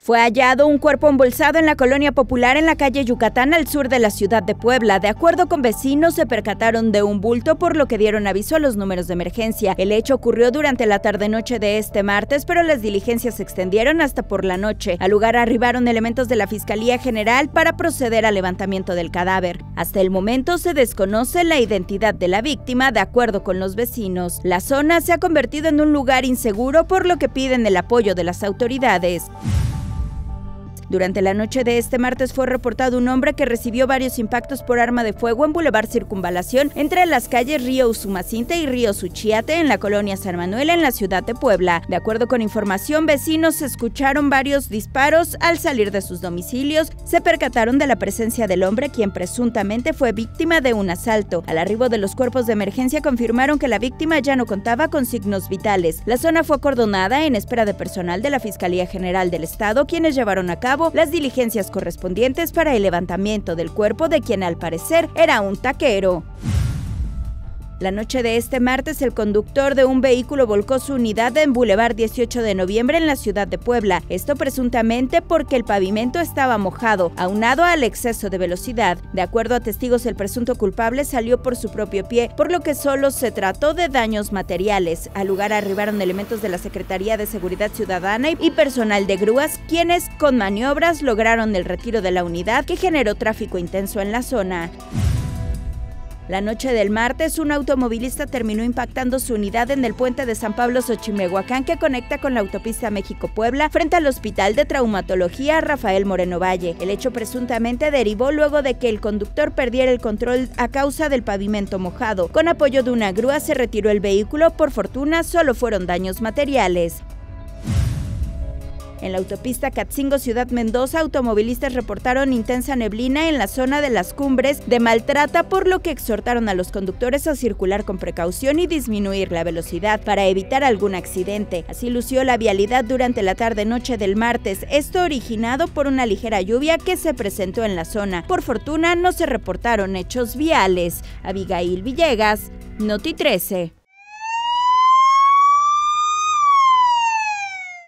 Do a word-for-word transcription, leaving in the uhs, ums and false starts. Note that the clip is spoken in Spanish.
Fue hallado un cuerpo embolsado en la colonia popular en la calle Yucatán, al sur de la ciudad de Puebla. De acuerdo con vecinos, se percataron de un bulto, por lo que dieron aviso a los números de emergencia. El hecho ocurrió durante la tarde-noche de este martes, pero las diligencias se extendieron hasta por la noche. Al lugar arribaron elementos de la Fiscalía General para proceder al levantamiento del cadáver. Hasta el momento se desconoce la identidad de la víctima, de acuerdo con los vecinos. La zona se ha convertido en un lugar inseguro, por lo que piden el apoyo de las autoridades. Durante la noche de este martes fue reportado un hombre que recibió varios impactos por arma de fuego en Boulevard Circunvalación, entre las calles Río Usumacinta y Río Suchiate, en la colonia San Manuel, en la ciudad de Puebla. De acuerdo con información, vecinos escucharon varios disparos. Al salir de sus domicilios, se percataron de la presencia del hombre, quien presuntamente fue víctima de un asalto. Al arribo de los cuerpos de emergencia confirmaron que la víctima ya no contaba con signos vitales. La zona fue acordonada en espera de personal de la Fiscalía General del Estado, quienes llevaron a cabo las diligencias correspondientes para el levantamiento del cuerpo de quien al parecer era un taquero. La noche de este martes, el conductor de un vehículo volcó su unidad en Boulevard dieciocho de noviembre en la ciudad de Puebla. Esto presuntamente porque el pavimento estaba mojado, aunado al exceso de velocidad. De acuerdo a testigos, el presunto culpable salió por su propio pie, por lo que solo se trató de daños materiales. Al lugar arribaron elementos de la Secretaría de Seguridad Ciudadana y personal de grúas, quienes con maniobras lograron el retiro de la unidad, que generó tráfico intenso en la zona. La noche del martes, un automovilista terminó impactando su unidad en el puente de San Pablo Xochimehuacán, que conecta con la autopista México-Puebla, frente al Hospital de Traumatología Rafael Moreno Valle. El hecho presuntamente derivó luego de que el conductor perdiera el control a causa del pavimento mojado. Con apoyo de una grúa se retiró el vehículo. Por fortuna, solo fueron daños materiales. En la autopista Catzingo-Ciudad Mendoza, automovilistas reportaron intensa neblina en la zona de las cumbres de Maltrata, por lo que exhortaron a los conductores a circular con precaución y disminuir la velocidad para evitar algún accidente. Así lució la vialidad durante la tarde-noche del martes, esto originado por una ligera lluvia que se presentó en la zona. Por fortuna, no se reportaron hechos viales. Abigail Villegas, Noti trece.